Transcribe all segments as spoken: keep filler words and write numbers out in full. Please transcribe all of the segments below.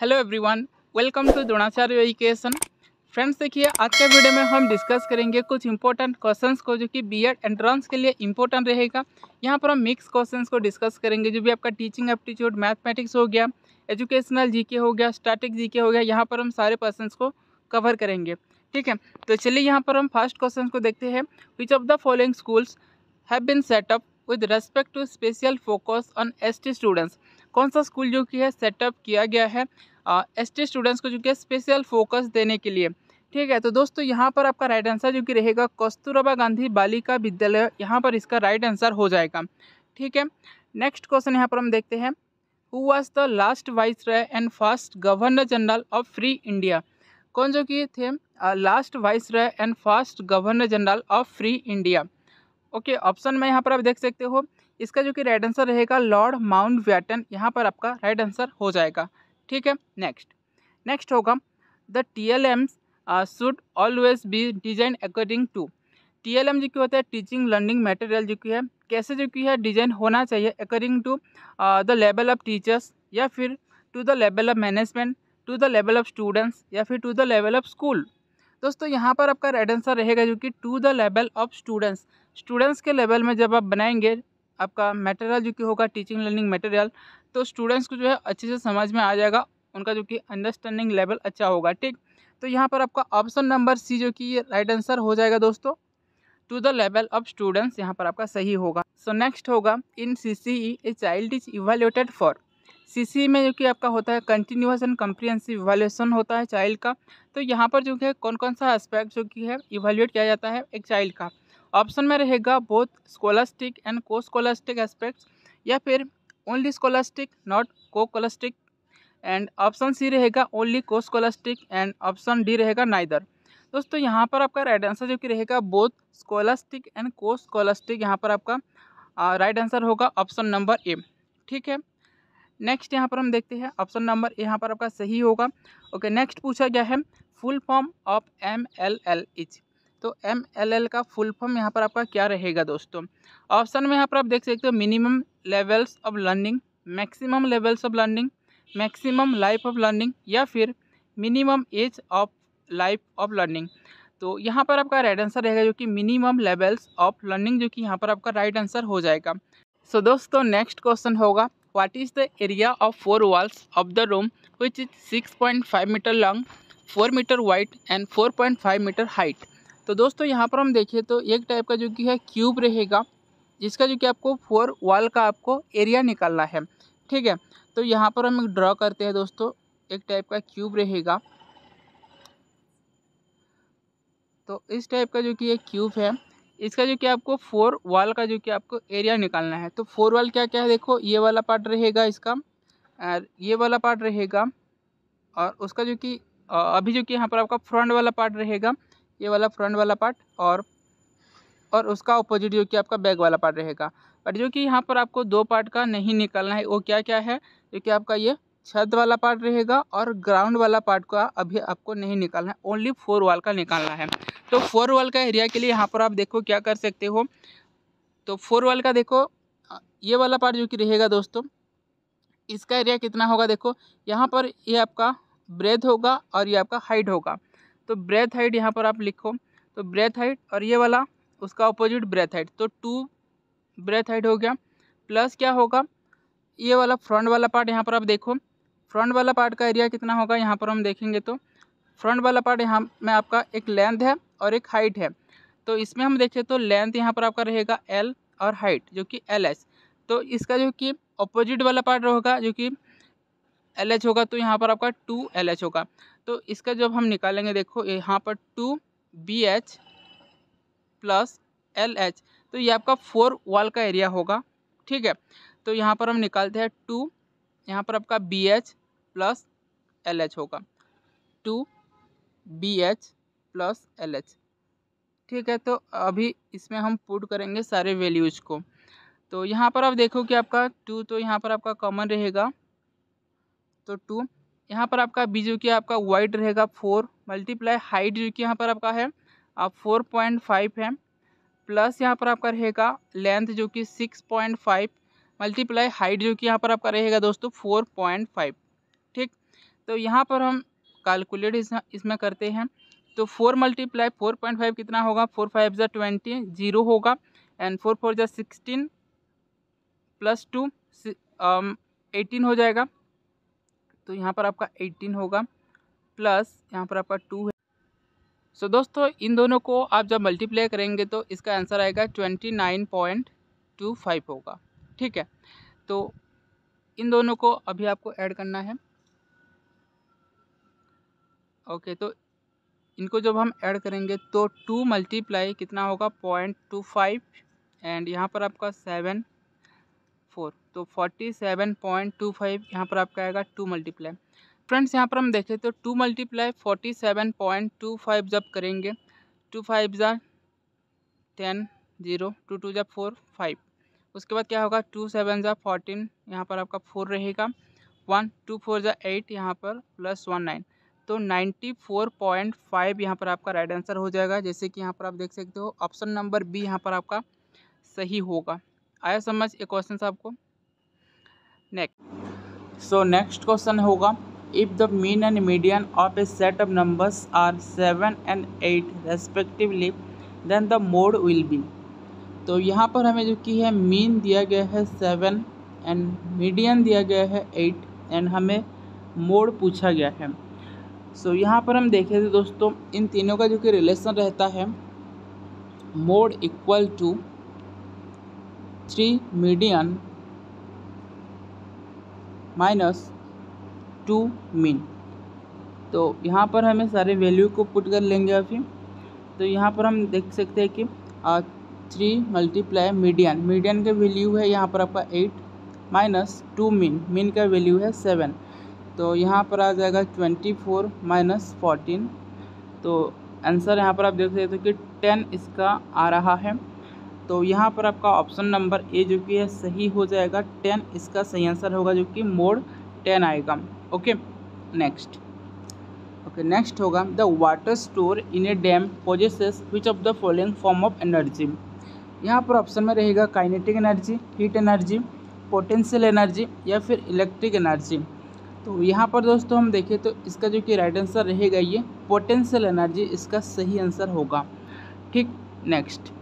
Hello everyone, welcome to Dronacharya education. Friends देखिए, आज के वीडियो में हम डिस्कस करेंगे कुछ इंपॉर्टेंट क्वेश्चंस को जो कि बीएड एंट्रेंस के लिए इंपॉर्टेंट रहेगा। यहाँ पर हम मिक्स क्वेश्चंस को डिस्कस करेंगे, जो भी आपका टीचिंग एप्टीट्यूड, मैथमेटिक्स हो गया, एजुकेशनल जीके हो गया, स्टैटिक जीके हो गया, यहाँ पर हम सारे क्वेश्चंस को कवर करेंगे। ठीक है, तो चलिए यहाँ पर हम फर्स्ट क्वेश्चन को देखते हैं। Which of the following schools have been set up with respect to special focus on ST students. कौन सा स्कूल जो कि है सेटअप किया गया है एस टी स्टूडेंट्स को जो कि स्पेशल फोकस देने के लिए। ठीक है, तो दोस्तों यहाँ पर आपका राइट आंसर जो कि रहेगा कस्तूरबा गांधी बालिका विद्यालय, यहाँ पर इसका राइट आंसर हो जाएगा। ठीक है, नेक्स्ट क्वेश्चन यहाँ पर हम देखते हैं। Who was the last viceroy and first governor general of free India. कौन जो कि थे last viceroy and first governor general of free India. Okay, option में यहाँ पर आप देख सकते हो, इसका जो कि राइट आंसर रहेगा लॉर्ड माउंटबेटन, यहाँ पर आपका राइट आंसर हो जाएगा। ठीक है, नेक्स्ट नेक्स्ट होगा the T L Ms should always be design according to. T L M जो कि होता है टीचिंग लर्निंग मटेरियल, जो कि है कैसे जो कि है डिजाइन होना चाहिए according to the level of teachers, या फिर to the level of management, to the level of students, या फिर to the level of school. दोस्तों यहाँ पर आपका राइट आंसर रहेगा जो कि to the level of students. Students के लेवल में जब आप बनाएंगे आपका मटेरियल जो कि होगा टीचिंग लर्निंग मटेरियल, तो स्टूडेंट्स को जो है अच्छे से समझ में आ जाएगा, उनका जो कि अंडरस्टैंडिंग लेवल अच्छा होगा। ठीक, तो यहाँ पर आपका ऑप्शन नंबर सी जो कि ये राइट आंसर हो जाएगा दोस्तों, to the level of students, यहाँ पर आपका सही होगा। सो नेक्स्ट होगा in C C E a child is evaluated for. C C E में जो कि आपका होता है कंटिन्यूअस एंड कम्प्रिहेंसिव इवैल्यूएशन होता है चाइल्ड का। तो यहाँ पर जो है कौन कौन सा एस्पेक्ट जो कि है इवैल्यूएट किया जाता है एक चाइल्ड का। ऑप्शन में रहेगा both scholastic and co scholastic aspects, या फिर only scholastic not co scholastic, and option C रहेगा only co scholastic, and option D रहेगा नाइदर। दोस्तों यहाँ पर आपका राइट आंसर जो कि रहेगा both scholastic and co scholastic, यहाँ पर आपका राइट आंसर होगा ऑप्शन नंबर ए। ठीक है, नेक्स्ट यहाँ पर हम देखते हैं ऑप्शन नंबर यहाँ पर आपका सही होगा। ओके, नेक्स्ट पूछा गया है full form of M L L is. तो एम एल एल का फुल फॉर्म यहाँ पर आपका क्या रहेगा दोस्तों। ऑप्शन में यहाँ पर आप देख सकते हो minimum levels of learning, maximum levels of learning, maximum life of learning, या फिर minimum age of life of learning. तो यहाँ पर आपका राइट आंसर रहेगा जो कि मिनिमम लेवल्स ऑफ लर्निंग, जो कि यहाँ पर आपका राइट आंसर हो जाएगा। सो so, दोस्तों नेक्स्ट क्वेश्चन होगा what is the area of four walls of the room which is six point five metre long, four metre wide and four point five metre height. तो दोस्तों यहाँ पर हम देखिए तो एक टाइप का जो कि है क्यूब रहेगा, जिसका जो कि आपको फोर वॉल का आपको एरिया निकालना है। ठीक है, तो यहाँ पर हम ड्रॉ करते हैं दोस्तों, एक टाइप का क्यूब रहेगा। तो इस टाइप का जो कि एक क्यूब है, इसका जो कि आपको फोर वॉल का जो कि आपको एरिया निकालना है। तो फोर वॉल क्या क्या है, देखो ये वाला पार्ट रहेगा इसका, और ये वाला पार्ट रहेगा, और उसका जो कि अभी जो कि यहाँ पर आपका फ्रंट वाला पार्ट रहेगा, ये वाला फ्रंट वाला पार्ट, और और उसका अपोजिट जो कि आपका बैक वाला पार्ट रहेगा। बट जो कि यहाँ पर आपको दो पार्ट का नहीं निकालना है, वो क्या क्या है, जो कि आपका ये छत वाला पार्ट रहेगा और ग्राउंड वाला पार्ट का अभी आपको नहीं निकालना है, ओनली फोर वॉल का निकालना है। तो फोर वॉल का एरिया के लिए यहाँ पर आप देखो क्या कर सकते हो। तो फोर वॉल का देखो ये वाला पार्ट जो कि रहेगा दोस्तों, इसका एरिया कितना होगा, देखो यहाँ पर ये आपका ब्रेथ होगा और ये आपका हाइट होगा। तो ब्रेथ हाइट यहाँ पर आप लिखो, तो ब्रेथ हाइट और ये वाला उसका अपोजिट ब्रेथ हाइट, तो टू ब्रेथ हाइट हो गया, प्लस क्या होगा ये वाला फ्रंट वाला पार्ट। यहाँ पर आप देखो फ्रंट वाला पार्ट का एरिया कितना होगा, यहाँ पर हम देखेंगे तो फ्रंट वाला पार्ट यहाँ में आपका एक लेंथ है और एक हाइट है। तो इसमें हम देखें तो लेंथ यहाँ पर आपका रहेगा एल और हाइट जो कि एल एच। तो इसका जो कि अपोजिट वाला पार्ट होगा जो कि एल एच होगा, तो यहाँ पर आपका टू एल एच होगा। तो इसका जब हम निकालेंगे देखो यहाँ पर two B H plus L H, तो ये आपका फोर वॉल का एरिया होगा। ठीक है, तो यहाँ पर हम निकालते हैं टू, यहाँ पर आपका B H plus L H होगा, two B H plus L H. ठीक है, तो अभी इसमें हम पुट करेंगे सारे वैल्यूज़ को। तो यहाँ पर आप देखो कि आपका टू, तो यहाँ पर आपका कॉमन रहेगा, तो टू, यहाँ पर आपका बी जो कि आपका वाइड रहेगा फोर, मल्टीप्लाई हाइट जो कि यहाँ पर आपका है आप फोर पॉइंट फाइव है, प्लस यहाँ पर आपका रहेगा लेंथ जो कि six point five, multiply height जो कि यहाँ पर आपका रहेगा दोस्तों फोर पॉइंट फाइव। ठीक, तो यहाँ पर हम कैलकुलेट इसमें करते हैं। तो four multiply four point five कितना होगा, फोर फाइव ज़ा ट्वेंटी, जीरो होगा, एंड फोर फोर ज़ा सिक्सटीन, प्लस टू एटीन हो जाएगा। तो यहाँ पर आपका एटीन होगा, प्लस यहाँ पर आपका टू है। सो so, दोस्तों इन दोनों को आप जब मल्टीप्लाई करेंगे तो इसका आंसर आएगा twenty nine point two five होगा। ठीक है, तो इन दोनों को अभी आपको ऐड करना है। ओके, तो इनको जब हम ऐड करेंगे तो टू मल्टीप्लाई कितना होगा, पॉइंट टू फाइव, एंड यहाँ पर आपका सेवन फोर, तो forty seven point two five यहाँ पर आपका आएगा टू मल्टीप्लाई। फ्रेंड्स यहाँ पर हम देखें तो two multiply forty seven point two five जब करेंगे, टू फाइव ज़ा टेन, जीरो, टू टू ज़ा फोर, फाइव, उसके बाद क्या होगा, टू सेवन ज़ा फोर्टीन, यहाँ पर आपका फोर रहेगा, वन, टू फोर ज़ा एट, यहाँ पर प्लस वन नाइन, तो नाइन्टी फोर पॉइंट फाइव यहाँ पर आपका राइट आंसर हो जाएगा। जैसे कि यहाँ पर आप देख सकते हो ऑप्शन नंबर बी यहाँ पर आपका सही होगा। आया समझ ये क्वेश्चन आपको। नेक्स्ट, सो नेक्स्ट क्वेश्चन होगा, if the mean and median of a set of numbers are seven and eight respectively then the mode will be. तो यहाँ पर हमें जो कि है मीन दिया गया है सेवन एंड मीडियन दिया गया है एट, एंड हमें मोड पूछा गया है। सो so, यहाँ पर हम देखें तो दोस्तों इन तीनों का जो कि रिलेशन रहता है, mode equal to three median minus two mean. तो यहाँ पर हमें सारे वैल्यू को पुट कर लेंगे अभी। तो यहाँ पर हम देख सकते हैं कि थ्री मल्टीप्लाई मीडियन, मीडियन का वैल्यू है यहाँ पर आपका eight, minus two mean, mean का वैल्यू है सेवन, तो यहाँ पर आ जाएगा ट्वेंटी फोर माइनस फोर्टीन। तो आंसर यहाँ पर आप देख सकते हो कि टेन इसका आ रहा है। तो यहाँ पर आपका ऑप्शन नंबर ए जो कि है सही हो जाएगा, टेन इसका सही आंसर होगा, जो कि मोड टेन आएगा। ओके, नेक्स्ट ओके नेक्स्ट होगा, the water store in a dam possesses which of the following form of energy. यहाँ पर ऑप्शन में रहेगा kinetic energy, heat energy, potential energy या फिर इलेक्ट्रिक एनर्जी। तो यहाँ पर दोस्तों हम देखें तो इसका जो कि राइट आंसर रहेगा ये पोटेंशियल एनर्जी इसका सही आंसर होगा। ठीक, नेक्स्ट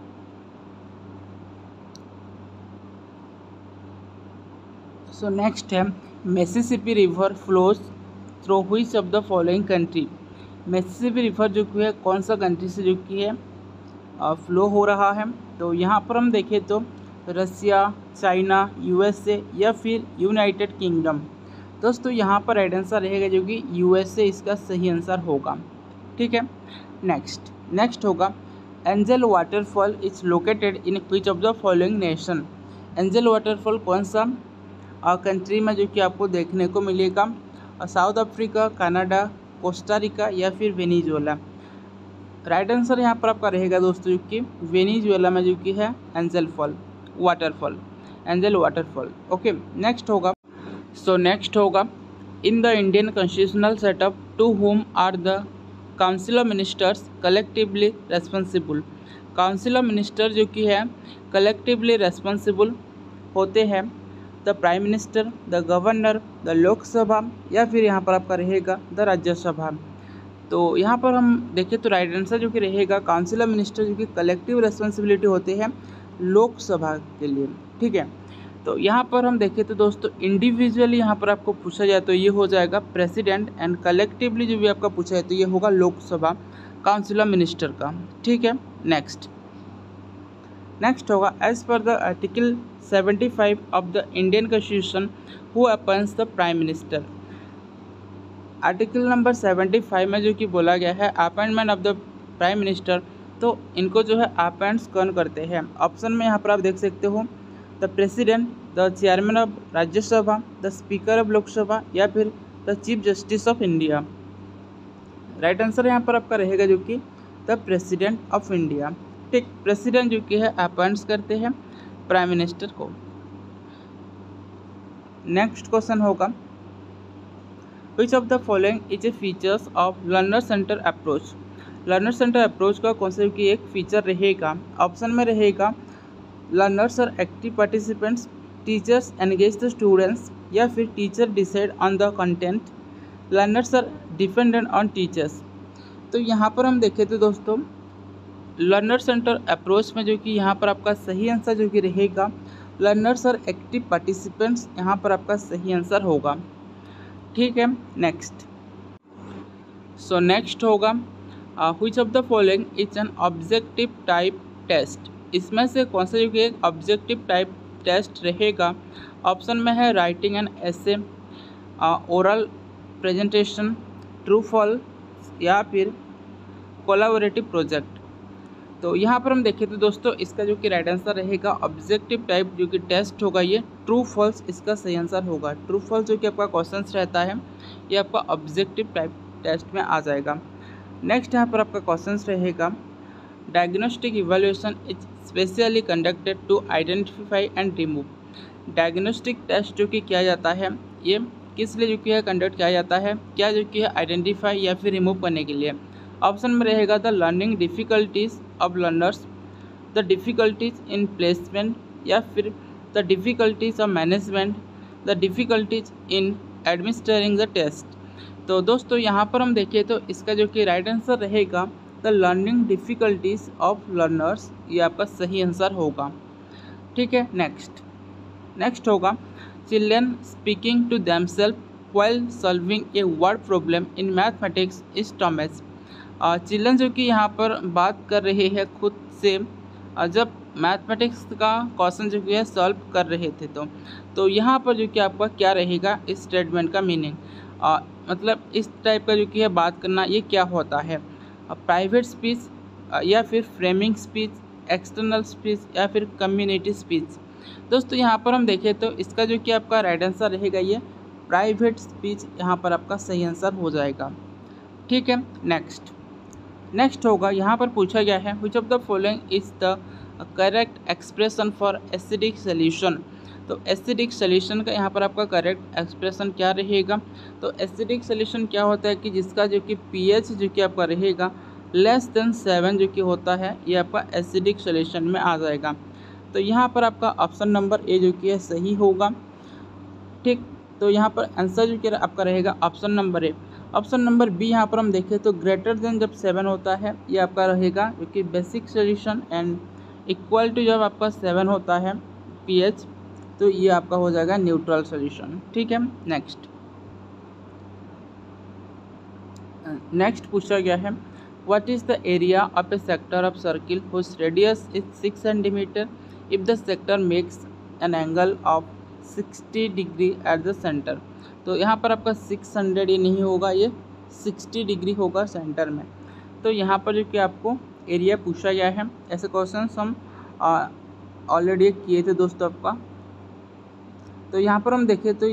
सो नेक्स्ट है, Mississippi river flows through which of the following country. Mississippi river जो कि है कौन सा कंट्री से जो कि है फ्लो हो रहा है। तो यहाँ पर हम देखें तो रसिया, चाइना, यूएसए या फिर यूनाइटेड किंगडम। दोस्तों यहाँ पर राइट आंसर रहेगा जो कि यूएसए इसका सही आंसर होगा। ठीक है, नेक्स्ट नेक्स्ट होगा, Angel waterfall is located in which of the following nation. Angel waterfall कौन सा कंट्री में जो कि आपको देखने को मिलेगा, South Africa, Canada, Costa Rica या फिर वेनेजुएला। राइट आंसर यहाँ पर आपका रहेगा दोस्तों जो कि वेनेजुएला में जो कि है Angel fall waterfall, Angel waterfall. Okay, next होगा, सो नेक्स्ट होगा, in the Indian constitutional setup to whom are the council of ministers collectively responsible. Council of minister जो कि है कलेक्टिवली रेस्पॉन्सिबल होते हैं the prime minister, the governor, the Lok Sabha या फिर यहाँ पर आपका रहेगा द राज्यसभा। तो यहाँ पर हम देखें तो राइट आंसर जो कि रहेगा काउंसिल ऑफ मिनिस्टर जो कि कलेक्टिव रेस्पॉन्सिबिलिटी होते हैं लोकसभा के लिए। ठीक है, तो यहाँ पर हम देखें तो दोस्तों इंडिविजुअली यहाँ पर आपको पूछा जाए तो ये हो जाएगा प्रेसिडेंट, एंड कलेक्टिवली जो भी आपका पूछा है तो ये होगा लोकसभा, काउंसिल ऑफ मिनिस्टर का। ठीक है, नेक्स्ट नेक्स्ट होगा, as per the article seventy five of the Indian constitution who appoints the prime minister. Article number seventy five में जो कि बोला गया है appointment of the prime minister, तो इनको जो है अपॉइंट्स कौन करते हैं। ऑप्शन में यहाँ पर आप देख सकते हो the president, the chairman of Rajya Sabha, the speaker of Lok Sabha या फिर the chief justice of India. Right answer यहाँ पर आपका रहेगा जो कि द प्रेसिडेंट ऑफ इंडिया। ठीक, प्रेसिडेंट जो कि है अपॉइंट्स करते हैं प्राइम मिनिस्टर को। नेक्स्ट क्वेश्चन होगा, which of the following is a features of learner centre approach. Learner centre approach का कौन सा कि एक फीचर रहेगा। ऑप्शन में रहेगा learners are active participants, teachers engage the students या फिर teacher decide on the content, learners are dependent on teachers. तो यहाँ पर हम देखें तो दोस्तों लर्नर सेंटर अप्रोच में जो कि यहाँ पर आपका सही आंसर जो कि रहेगा लर्नर्स और एक्टिव पार्टिसिपेंट्स, यहाँ पर आपका सही आंसर होगा। ठीक है, नेक्स्ट। सो नेक्स्ट होगा which of the following is an objective type test. इसमें से कौन सा जो कि एक ऑब्जेक्टिव टाइप टेस्ट रहेगा। ऑप्शन में है writing an essay, oral presentation, true false या फिर कोलैबोरेटिव प्रोजेक्ट। तो यहाँ पर हम देखें तो दोस्तों इसका जो कि राइट आंसर रहेगा ऑब्जेक्टिव टाइप जो कि टेस्ट होगा ये ट्रू फॉल्स इसका सही आंसर होगा। ट्रू फॉल्स जो कि आपका क्वेश्चन रहता है ये आपका ऑब्जेक्टिव टाइप टेस्ट में आ जाएगा। नेक्स्ट यहाँ पर आपका क्वेश्चन रहेगा diagnostic evaluation is specially conducted to identify and remove. Diagnostic test जो कि किया जाता है ये किस लिए जो कि है कंडक्ट किया जाता है, क्या जो कि है आइडेंटिफाई या फिर रिमूव करने के लिए। ऑप्शन में रहेगा the learning difficulties of learners, the difficulties in placement या फिर the difficulties of management, the difficulties in administrating the test. तो दोस्तों यहाँ पर हम देखें तो इसका जो कि राइट आंसर रहेगा the learning difficulties of learners, ये आपका सही आंसर होगा। ठीक है, नेक्स्ट नेक्स्ट होगा children speaking to themselves while solving a word problem in mathematics is term as. Children जो कि यहाँ पर बात कर रहे हैं खुद से जब मैथमेटिक्स का क्वेश्चन जो कि है सॉल्व कर रहे थे तो तो यहाँ पर जो कि आपका क्या रहेगा इस स्टेटमेंट का मीनिंग, आ, मतलब इस टाइप का जो कि है बात करना ये क्या होता है। प्राइवेट स्पीच या फिर फ्रेमिंग स्पीच, एक्सटर्नल स्पीच या फिर कम्युनिटी स्पीच। दोस्तों यहाँ पर हम देखें तो इसका जो कि आपका राइट आंसर रहेगा ये प्राइवेट स्पीच, यहाँ पर आपका सही आंसर हो जाएगा। ठीक है, नेक्स्ट नेक्स्ट होगा यहाँ पर पूछा गया है which of the following is the correct expression for acidic solution. तो एसिडिक सॉल्यूशन का यहाँ पर आपका करेक्ट एक्सप्रेशन क्या रहेगा। तो एसिडिक सॉल्यूशन क्या होता है कि जिसका जो कि पीएच जो कि आपका रहेगा लेस देन सेवन जो कि होता है ये आपका एसिडिक सॉल्यूशन में आ जाएगा। तो यहाँ पर आपका ऑप्शन नंबर ए जो कि है सही होगा। ठीक, तो यहाँ पर आंसर जो कि आपका रहेगा option number A. Option number B यहाँ पर हम देखें तो ग्रेटर देन जब सेवन होता है ये आपका रहेगा जो कि basic solution, and equal to जब आपका सेवन होता है पीएच तो ये आपका हो जाएगा न्यूट्रल सॉल्यूशन। ठीक है, नेक्स्ट नेक्स्ट पूछा गया है what is the area of a sector of circle whose radius is six centimetre if the sector makes an angle of sixty degree at the centre. तो यहाँ पर आपका सिक्स हंड्रेड ये नहीं होगा, ये सिक्सटी डिग्री होगा सेंटर में। तो यहाँ पर जो कि आपको एरिया पूछा गया है, ऐसे क्वेश्चन हम ऑलरेडी किए थे दोस्तों आपका। तो यहाँ पर हम देखें तो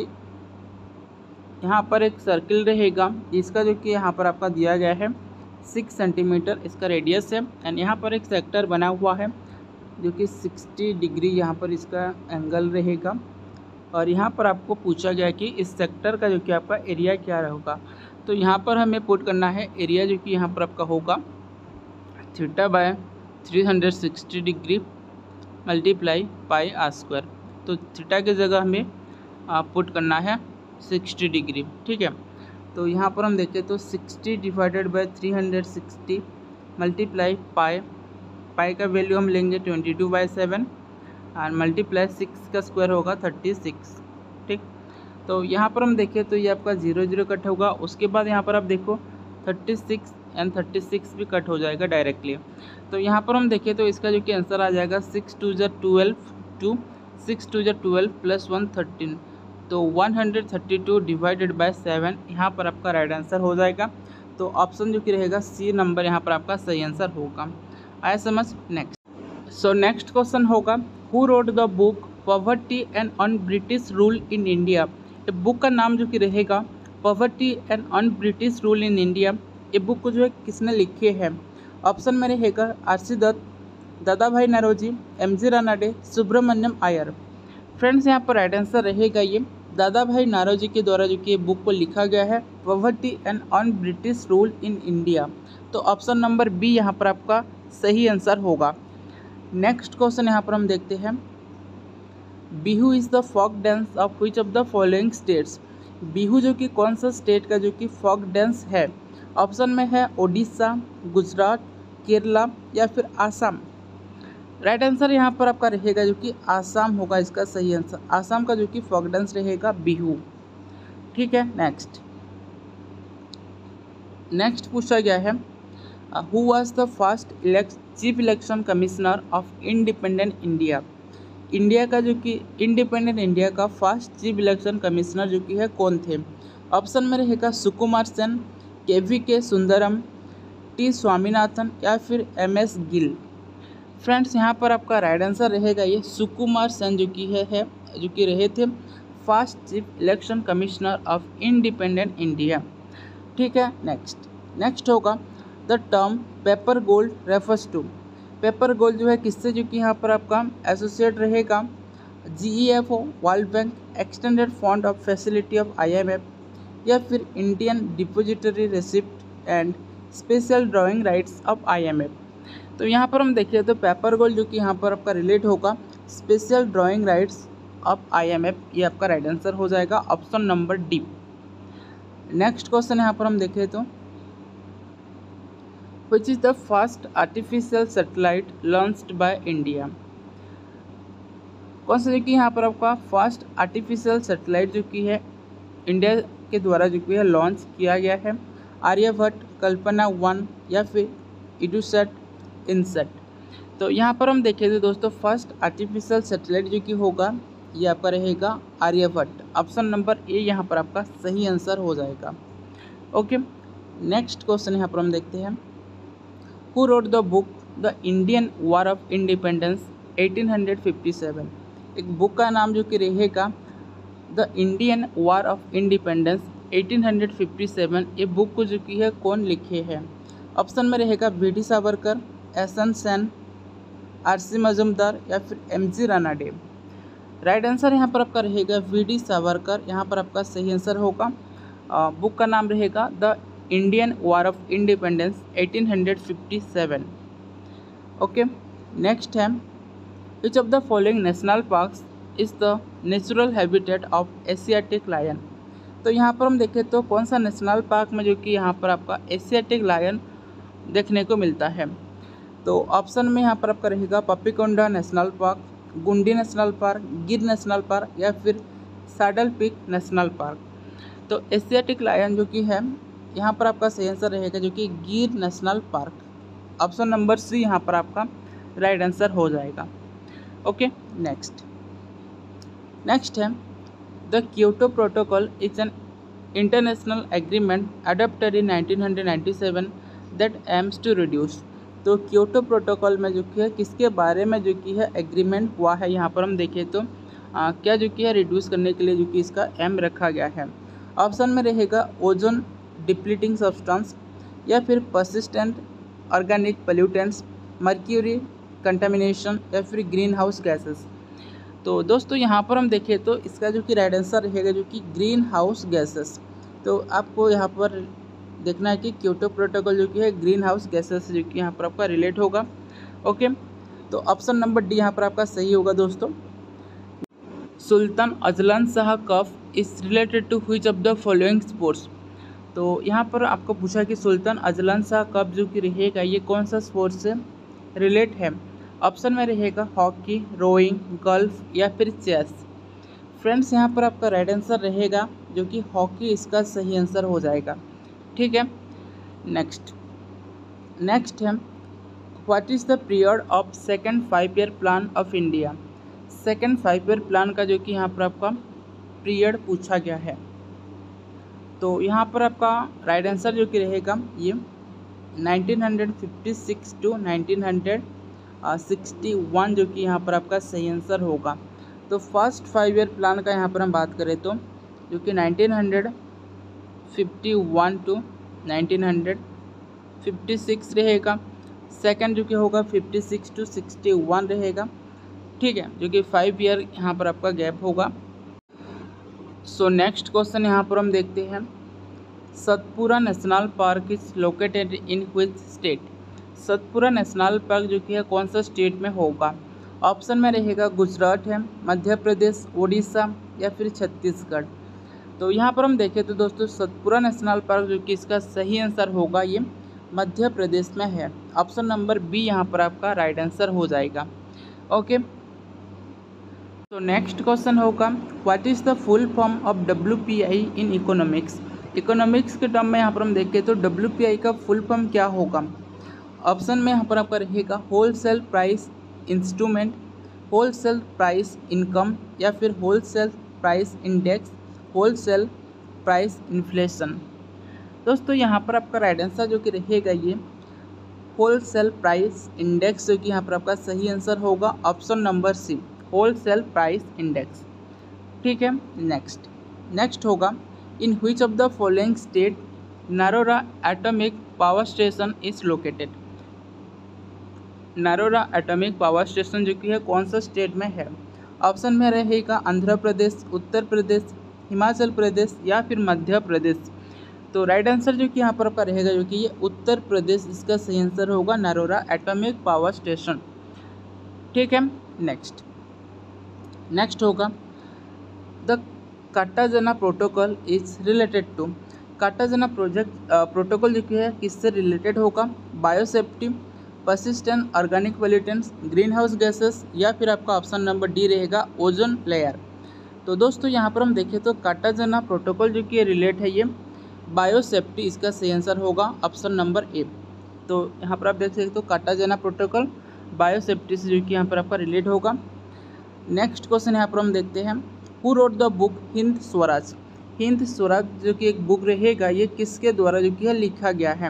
यहाँ पर एक सर्किल रहेगा जिसका जो कि यहाँ पर आपका दिया गया है सिक्स सेंटीमीटर इसका रेडियस है, एंड यहाँ पर एक सेक्टर बना हुआ है जो कि सिक्सटी डिग्री यहाँ पर इसका एंगल रहेगा। और यहाँ पर आपको पूछा गया कि इस सेक्टर का जो कि आपका एरिया क्या होगा। तो यहाँ पर हमें पुट करना है एरिया जो कि यहाँ पर आपका होगा theta by three hundred sixty degree multiply pi r square. तो थीटा की जगह हमें पुट करना है सिक्सटी डिग्री। ठीक है, तो यहाँ पर हम देखें तो sixty divided by three hundred sixty multiply pi, pi का वैल्यू हम लेंगे ट्वेंटी टू बाई सेवन और मल्टीप्लाई सिक्स का स्क्वायर होगा थर्टी सिक्स। ठीक, तो यहाँ पर हम देखें तो ये आपका जीरो जीरो कट होगा, उसके बाद यहाँ पर आप देखो thirty six and thirty six भी कट हो जाएगा डायरेक्टली। तो यहाँ पर हम देखें तो इसका जो कि आंसर आ जाएगा सिक्स टू जै ट्वेल्व टू सिक्स टू जै ट्वेल्व प्लस वन थर्टीन, तो one hundred thirty two divided by seven यहाँ पर आपका राइट आंसर हो जाएगा। तो ऑप्शन जो कि रहेगा सी नंबर यहाँ पर आपका सही आंसर होगा। आया समझ। नेक्स्ट सो नेक्स्ट क्वेश्चन होगा who wrote the book poverty and un British rule in India. ये बुक का नाम जो कि रहेगा poverty and un British rule in India. ये बुक को जो है किसने लिखी है। ऑप्शन में रहेगा R C Dutt, Dadabhai Naoroji, M G Ranade, Subramaniam Iyer. Friends यहाँ पर राइट आंसर रहेगा ये दादा भाई नारोजी के द्वारा जो कि ये बुक को लिखा गया है poverty and un British rule in India. तो ऑप्शन नंबर बी यहाँ पर आपका सही आंसर होगा। नेक्स्ट क्वेश्चन यहाँ पर हम देखते हैं Bihu is the folk dance of which of the following states. Bihu जो कि कौन सा स्टेट का जो कि फोक डांस है? ऑप्शन में है ओडिशा, गुजरात, केरला या फिर आसाम। राइट आंसर यहाँ पर आपका रहेगा जो कि आसाम होगा इसका सही आंसर। आसाम का जो कि फोक डांस रहेगा बिहू। ठीक है, नेक्स्ट नेक्स्ट पूछा गया है who was the first chief election commissioner of independent India. India का जो कि इंडिपेंडेंट इंडिया का फर्स्ट चीफ इलेक्शन कमिश्नर जो कि है कौन थे? ऑप्शन में रहेगा सुकुमार सेन, के वी के सुंदरम, टी स्वामीनाथन या फिर एम एस गिल। फ्रेंड्स यहाँ पर आपका राइट आंसर रहेगा ये सुकुमार सेन जो कि है, है जो कि रहे थे first chief election commissioner of independent India. ठीक है, नेक्स्ट नेक्स्ट होगा the term paper gold refers to. Paper gold जो है किससे जो कि यहाँ पर आपका एसोसिएट रहेगा? G E F O, world bank, extended fund of facility of I M F या फिर Indian depository receipt and special drawing rights of I M F. तो यहाँ पर हम देखिए तो पेपर गोल्ड जो कि यहाँ पर आपका रिलेट होगा special drawing rights of I M F. ये आपका राइट आंसर हो जाएगा option number D. Next question यहाँ पर हम देखें तो Which is the first artificial satellite launched by India? कौन सा जो कि यहाँ पर आपका फर्स्ट आर्टिफिशियल सैटेलाइट जो कि है इंडिया के द्वारा जो कि है लॉन्च किया गया है? आर्यभट्ट, कल्पना वन या फिर इडुसैट, इनसैट। तो यहाँ पर हम देखें तो दोस्तों फर्स्ट आर्टिफिशियल सैटेलाइट जो कि होगा ये आपका रहेगा आर्यभट्ट। ऑप्शन नंबर ए यहाँ पर आपका सही आंसर हो जाएगा। ओके, नेक्स्ट क्वेश्चन यहाँ पर हम देखते हैं Who wrote the book The Indian War of Independence eighteen fifty seven? एक बुक का नाम जो कि रहेगा the Indian war of independence eighteen fifty seven. ये बुक को जो कि है कौन लिखे हैं? ऑप्शन में रहेगा V D Savarkar, S N Sen, R C Majumdar या फिर M G Ranade. Right answer यहाँ पर आपका रहेगा वी डी सावरकर। यहाँ पर आपका सही आंसर होगा। बुक का नाम रहेगा the Indian war of independence eighteen fifty seven. Okay, next है which of the following national parks is the natural habitat of Asiatic lion. तो यहाँ पर हम देखें तो कौन सा नेशनल पार्क में जो कि यहाँ पर आपका एशियाटिक लायन देखने को मिलता है? तो ऑप्शन में यहाँ पर आपका रहेगा Papikonda national park, Guindy national park, Gir national park या फिर सैडल पीक नेशनल पार्क। तो एशियाटिक लायन जो कि है यहाँ पर आपका सही आंसर रहेगा जो कि Gir national park. Option number C यहाँ पर आपका राइट आंसर हो जाएगा। ओके, नेक्स्ट नेक्स्ट है the Kyoto protocol is an international agreement adopted in nineteen ninety seven that aims to reduce. तो क्योटो प्रोटोकॉल में जो कि है किसके बारे में जो कि है एग्रीमेंट हुआ है? यहाँ पर हम देखें तो आ, क्या जो कि है रिड्यूस करने के लिए जो कि इसका एम रखा गया है? ऑप्शन में रहेगा ओजोन डिप्लीटिंग सब्सटेंस या फिर persistent organic pollutants, mercury contamination या फिर ग्रीन हाउस गैसेस। तो दोस्तों यहाँ पर हम देखें तो इसका जो कि राइट आंसर रहेगा जो कि ग्रीन हाउस गैसेस। तो आपको यहाँ पर देखना है कि क्योटो प्रोटोकॉल जो कि है ग्रीन हाउस गैसेस जो कि यहाँ पर आपका रिलेट होगा। ओके, तो ऑप्शन नंबर डी यहाँ पर आपका सही होगा दोस्तों। Sultan Azlan Shah cup is related to which of the following sports. तो यहाँ पर आपको पूछा कि सुल्तान अजलान शाह कप जो कि रहेगा ये कौन सा स्पोर्ट्स से रिलेट है? ऑप्शन में रहेगा हॉकी, रोइंग, गोल्फ या फिर चेस। फ्रेंड्स यहाँ पर आपका राइट आंसर रहेगा जो कि हॉकी इसका सही आंसर हो जाएगा। ठीक है, नेक्स्ट नेक्स्ट है what is the period of second five year plan of India. Second five year plan का जो कि यहाँ पर आपका पीरियड पूछा गया है। तो यहाँ पर आपका राइट आंसर जो कि रहेगा ये nineteen fifty six to nineteen sixty one जो कि यहाँ पर आपका सही आंसर होगा। तो फर्स्ट फाइव ईयर प्लान का यहाँ पर हम बात करें तो जो कि nineteen fifty one to nineteen fifty six रहेगा। सेकंड जो कि होगा fifty six to sixty one रहेगा। ठीक है, जो कि फाइव ईयर यहाँ पर आपका गैप होगा। सो नेक्स्ट क्वेश्चन यहाँ पर हम देखते हैं Satpura national park is located in which state. Satpura national park जो कि है कौन सा स्टेट में होगा? ऑप्शन में रहेगा गुजरात है, मध्य प्रदेश, उड़ीसा या फिर छत्तीसगढ़। तो यहाँ पर हम देखें तो दोस्तों सतपुरा नेशनल पार्क जो कि इसका सही आंसर होगा ये मध्य प्रदेश में है। ऑप्शन नंबर बी यहाँ पर आपका राइट आंसर हो जाएगा। ओके, तो नेक्स्ट क्वेश्चन होगा what is the full form of W P I in economics. Economics के टर्म में यहाँ पर हम देखें तो डब्ल्यू पी आई का फुल फॉर्म क्या होगा। ऑप्शन में यहाँ पर आपका रहेगा wholesale price instrument, wholesale price income, या फिर wholesale price index, wholesale price inflation. दोस्तों यहाँ पर आपका राइट आंसर जो कि रहेगा ये होलसेल प्राइस इंडेक्स, जो कि यहाँ पर आपका सही आंसर होगा option number C, wholesale price index. ठीक है, नेक्स्ट नेक्स्ट होगा in which of the following state Narora atomic power station is located. Narora atomic power station जो कि है कौन सा स्टेट में है। ऑप्शन में रहेगा आंध्र प्रदेश, उत्तर प्रदेश, हिमाचल प्रदेश, या फिर मध्य प्रदेश। तो राइट आंसर जो कि यहाँ पर आपका रहेगा जो कि ये उत्तर प्रदेश इसका सही आंसर होगा, नारोरा एटॉमिक पावर स्टेशन। ठीक है, नेक्स्ट नेक्स्ट होगा the Cartagena protocol is related to. Cartagena project protocol जो कि है किससे रिलेटेड होगा। Biosafety, persistent organic pollutants, greenhouse gases, या फिर आपका ऑप्शन नंबर डी रहेगा ओजोन लेयर। तो दोस्तों यहाँ पर हम देखें तो कार्टाजना प्रोटोकॉल जो कि रिलेट है ये बायोसेफ्टी, इसका सही आंसर होगा ऑप्शन नंबर ए। तो यहाँ पर आप देख सकते हो तो कार्टाजना प्रोटोकॉल बायोसेफ्टी से जो कि यहाँ पर आपका रिलेट होगा। नेक्स्ट क्वेश्चन यहाँ पर हम देखते हैं who wrote the book Hind Swaraj. Hind Swaraj जो कि एक बुक रहेगा ये किसके द्वारा जो कि है लिखा गया है।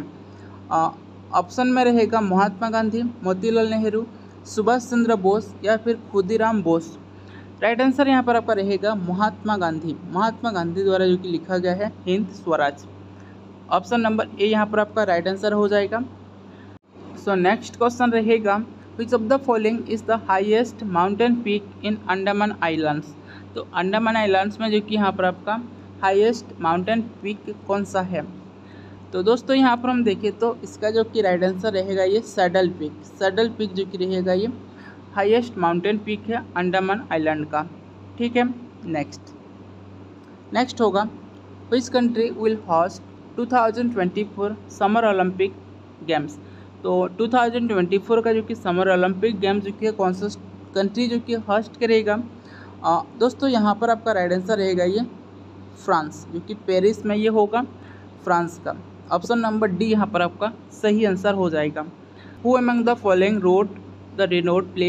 ऑप्शन में रहेगा महात्मा गांधी, मोतीलाल नेहरू, सुभाष चंद्र बोस, या फिर खुदीराम बोस। राइट आंसर यहाँ पर आपका रहेगा महात्मा गांधी। महात्मा गांधी द्वारा जो कि लिखा गया है Hind Swaraj. Option number A यहाँ पर आपका राइट आंसर हो जाएगा। सो नेक्स्ट क्वेश्चन रहेगा which of the following is the highest mountain peak in Andaman islands. तो अंडमान आइलैंड्स में जो कि यहाँ पर आपका हाईएस्ट माउंटेन पीक कौन सा है। तो दोस्तों यहाँ पर हम देखें तो इसका जो कि राइट आंसर रहेगा ये सैडल पीक। सैडल पीक जो कि रहेगा ये हाईएस्ट माउंटेन पीक है अंडमान आइलैंड का। ठीक है, नेक्स्ट नेक्स्ट होगा which country will host two thousand twenty four summer Olympic games. तो टू थाउजेंड ट्वेंटी फोर का जो कि समर ओलंपिक गेम्स जो कि कौन सा कंट्री जो कि होस्ट करेगा। आ, दोस्तों यहाँ पर आपका राइट आंसर रहेगा ये फ्रांस, जो कि पेरिस में ये होगा, फ्रांस का। ऑप्शन नंबर डी यहाँ पर आपका सही आंसर हो जाएगा। Who among the following wrote the renowned play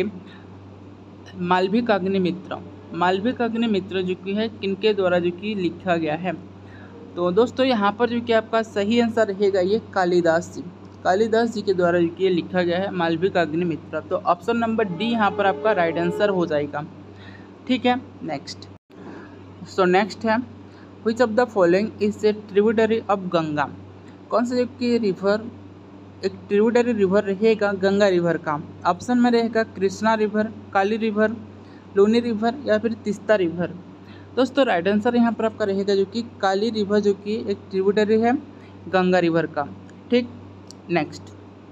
Malavika Agnimitra. Malavika Agnimitra जो कि है किनके द्वारा जो कि लिखा गया है। तो दोस्तों यहाँ पर जो कि आपका सही आंसर रहेगा ये कालिदास जी। कालिदास जी के द्वारा जो कि ये लिखा गया है मालविका अग्निमित्र। तो ऑप्शन नंबर डी यहाँ पर आपका राइट आंसर हो जाएगा। ठीक है, नेक्स्ट सो नेक्स्ट है which of the following is a tributary of Ganga. कौन सा जो कि रिवर एक ट्रिब्यूटरी रिवर रहेगा गंगा रिवर का। ऑप्शन में रहेगा Krishna river, Kali river, Luni river, या फिर तीस्ता रिवर। दोस्तों राइट आंसर यहाँ पर आपका रहेगा जो कि काली रिवर जो कि एक ट्रिब्यूटरी है गंगा रिवर का। ठीक, नेक्स्ट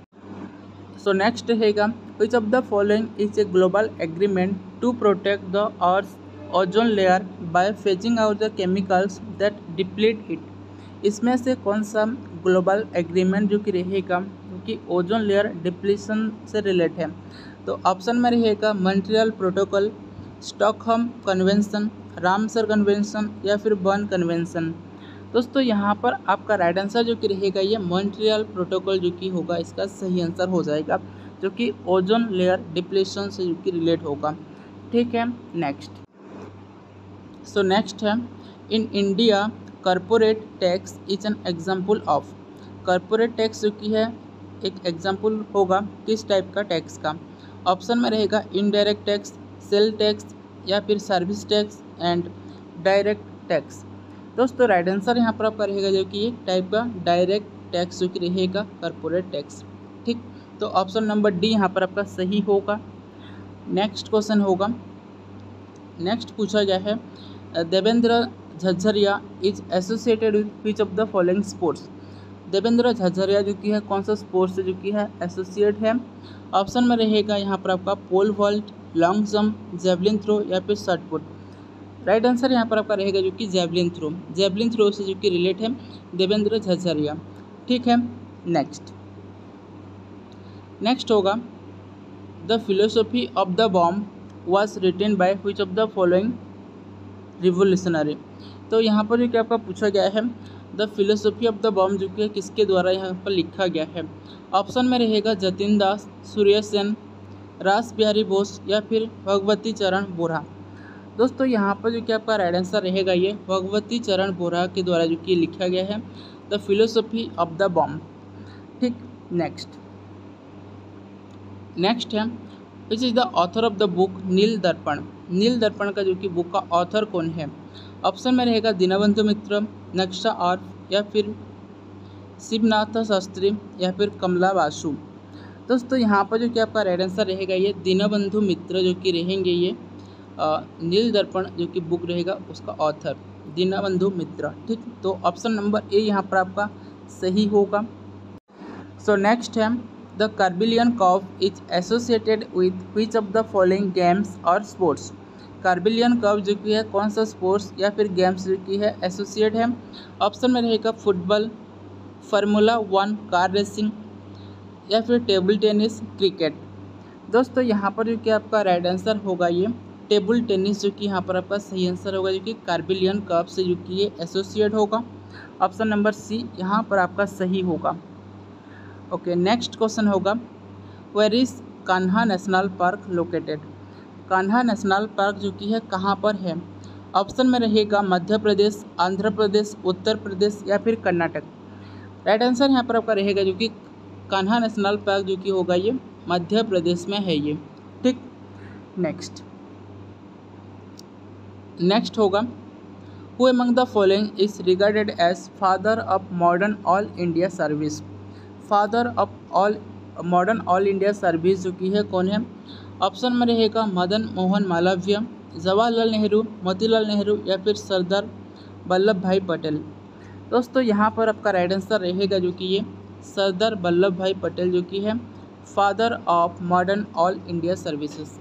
सो नेक्स्ट रहेगा which of the following is a global agreement to protect the earth ozone layer by phasing out the chemicals that deplete it. इसमें से कौन सा ग्लोबल एग्रीमेंट जो कि रहेगा जो कि ओजोन लेयर डिप्लीशन से रिलेट है। तो ऑप्शन में रहेगा Montreal protocol, Stockholm convention, Ramsar convention, या फिर बर्न कन्वेंशन। दोस्तों यहाँ पर आपका राइट आंसर जो कि रहेगा ये मॉन्ट्रियल प्रोटोकॉल जो कि होगा इसका सही आंसर हो जाएगा, जो कि ओजोन लेयर डिप्लीशन से जो कि रिलेट होगा। ठीक है, नेक्स्ट सो नेक्स्ट है in India corporate tax is an example of. Corporate tax जो कि है एक एग्जाम्पल होगा किस टाइप का टैक्स का। ऑप्शन में रहेगा इनडायरेक्ट टैक्स, सेल टैक्स, या फिर service tax and direct tax. दोस्तों राइट आंसर यहाँ पर आपका रहेगा जो कि एक टाइप का डायरेक्ट टैक्स जो कि रहेगा कॉर्पोरेट टैक्स। ठीक, तो ऑप्शन नंबर डी यहाँ पर आपका सही होगा। नेक्स्ट क्वेश्चन होगा, नेक्स्ट पूछा गया है Devendra Jhajharia is associated with which of the following sports. Devendra Jhajharia जो कि है कौन सा स्पोर्ट्स से जो कि है एसोसिएट है। ऑप्शन में रहेगा यहाँ पर आपका pole vault, long jump, javelin throw, या फिर शॉट पुट। राइट आंसर यहाँ पर आपका रहेगा जो कि जेवलिन थ्रो। जेवलिन थ्रो से जो कि रिलेट है देवेंद्र झझरिया। ठीक है, नेक्स्ट नेक्स्ट होगा the philosophy of the bomb was written by which of the following revolutionary. तो यहाँ पर जो कि आपका पूछा गया है the philosophy of the bomb जो कि किसके द्वारा यहाँ पर लिखा गया है। ऑप्शन में रहेगा जतिन दास, सूर्य सेन, रास बिहारी बोस या फिर भगवती चरण बोरा। दोस्तों यहाँ पर जो कि आपका राइट आंसर रहेगा ये भगवती चरण बोरा के द्वारा जो कि लिखा गया है the philosophy of the bomb. ठीक, नेक्स्ट नेक्स्ट है which is the author of the book Nil Darpan. Nil दर्पण का जो कि बुक का ऑथर कौन है। ऑप्शन में रहेगा दीनबंधु मित्र, नक्शा आर्फ या फिर शिवनाथ शास्त्री या फिर कमला बासु। दोस्तों यहाँ पर जो कि आपका राइट आंसर रहेगा ये दीनबंधु मित्र जो कि रहेंगे ये आ, नील दर्पण जो कि बुक रहेगा उसका ऑथर दीनबंधु मित्र। ठीक, तो ऑप्शन नंबर ए यहाँ पर आपका सही होगा। सो नेक्स्ट है the Corbillon curve is associated with which of the following games और स्पोर्ट्स। कार्बिलियन कर्व जो कि है कौन सा स्पोर्ट्स या फिर गेम्स जो कि है एसोसिएट है। ऑप्शन में रहेगा football, formula one car racing या फिर टेबल टेनिस, क्रिकेट। दोस्तों यहाँ पर जो कि आपका राइट आंसर होगा ये टेबल टेनिस जो कि यहाँ पर आपका सही आंसर होगा जो कि कार्बिलियन कर्व से जो कि ये एसोसिएट होगा। ऑप्शन नंबर सी यहाँ पर आपका सही होगा। ओके, नेक्स्ट क्वेश्चन होगा where is Kanha national park located. Kanha national park जो कि है कहाँ पर है। ऑप्शन में रहेगा मध्य प्रदेश, आंध्र प्रदेश, उत्तर प्रदेश या फिर कर्नाटक। राइट आंसर यहाँ पर आपका रहेगा जो कि कान्हा नेशनल पार्क जो कि होगा ये मध्य प्रदेश में है ये। ठीक, नेक्स्ट नेक्स्ट होगा who among the following is regarded as father of modern all India service. Father of all modern all India service जो कि है कौन है। ऑप्शन में रहेगा मदन मोहन मालवीय, जवाहरलाल नेहरू, मोतीलाल नेहरू या फिर सरदार वल्लभ भाई पटेल। दोस्तों यहाँ पर आपका राइट आंसर रहेगा जो कि ये सरदार वल्लभ भाई पटेल जो कि है father of modern all India services.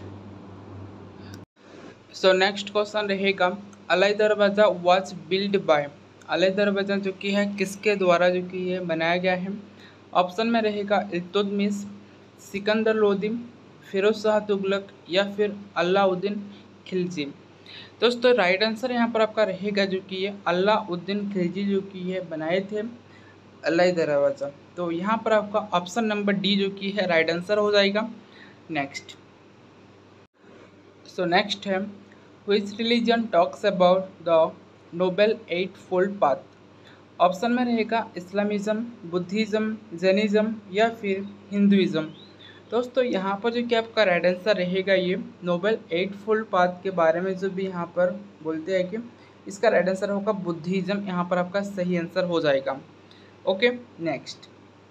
So next question रहेगा अलाई दरवाज़ा वाज बिल्ड बाय। अलाई दरवाज़ा जो कि है किसके द्वारा जो कि ये बनाया गया है। ऑप्शन में रहेगा इल्तुतमिश, सिकंदर लोदी, फिरोज शाह तुगलक या फिर अलाउद्दीन खिलजी। दोस्तों राइट आंसर यहाँ पर आपका रहेगा जो कि ये अलाउद्दीन खिलजी जो कि ये बनाए थे अलाई दरवाज़ा। तो यहाँ पर आपका ऑप्शन नंबर डी जो कि है राइट आंसर हो जाएगा। नेक्स्ट सो नेक्स्ट है which religion talks about the noble eight fold path. Option में रहेगा इस्लामिज़म, बुद्धिज़्म, जैनिज़्म या फिर हिंदुइज़्म। दोस्तों यहाँ पर जो कि आपका राइट आंसर रहेगा ये नोबेल एट फोल्ड पाथ के बारे में जो भी यहाँ पर बोलते हैं कि इसका राइट आंसर होगा बुद्धिज़्म। यहाँ पर आपका सही आंसर हो जाएगा। ओके, नेक्स्ट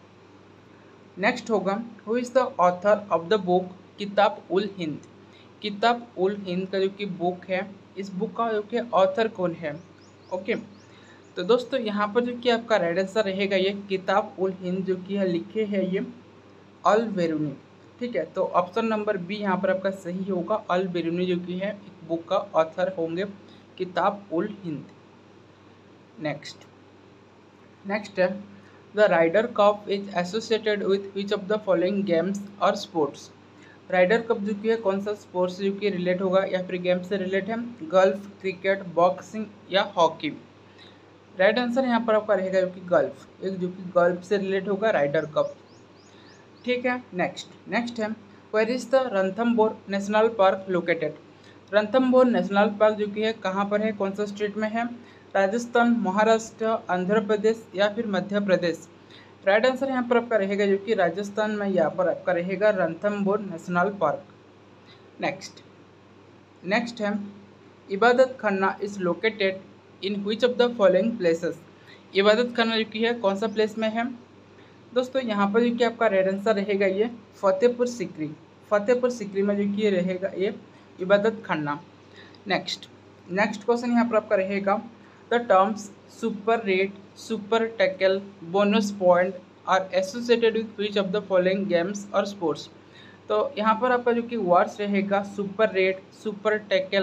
नेक्स्ट होगा who is the author of the book Kitab ul Hind. किताब उल हिंद का जो कि बुक है इस बुक का जो कि ऑथर कौन है। ओके, तो दोस्तों यहाँ पर जो कि आपका राइट आंसर रहेगा ये किताब उल हिंद जो कि है लिखे है ये अल बेरूनी। ठीक है, तो ऑप्शन नंबर बी यहाँ पर आपका सही होगा। अल बेरूनी जो कि है एक बुक का ऑथर होंगे किताब उल हिंद। नेक्स्ट नेक्स्ट है the Ryder cup is associated with which of the following games और स्पोर्ट्स। राइडर कप जो कि है कौन सा स्पोर्ट्स जो कि रिलेट होगा या फिर गेम से रिलेट है। गोल्फ, क्रिकेट, बॉक्सिंग या हॉकी। राइट आंसर यहाँ पर आपका रहेगा जो कि गोल्फ, एक जो कि गोल्फ से रिलेट होगा राइडर कप। ठीक है, नेक्स्ट नेक्स्ट है where is the Ranthambore national park located. Ranthambore national park जो कि है कहाँ पर है, कौन सा स्टेट में है। राजस्थान, महाराष्ट्र, आंध्र प्रदेश या फिर मध्य प्रदेश। राइट आंसर यहाँ पर आपका रहेगा जो कि राजस्थान में यहाँ पर आपका रहेगा Ranthambore national park. Next next है Ibadat Khana is located in which of the following places. Ibadat Khana जो कि है कौन सा प्लेस में है। दोस्तों यहाँ पर जो कि आपका राइट आंसर रहेगा ये फतेहपुर सिकरी। फतेहपुर सिकरी में जो कि रहेगा ये इबादत खाना। नेक्स्ट नेक्स्ट क्वेश्चन यहाँ पर आपका रहेगा the terms super raid, super tackle, bonus point are associated with which of the following games और स्पोर्ट्स। तो यहाँ पर आपका जो कि वर्ड्स रहेगा super raid, super tackle,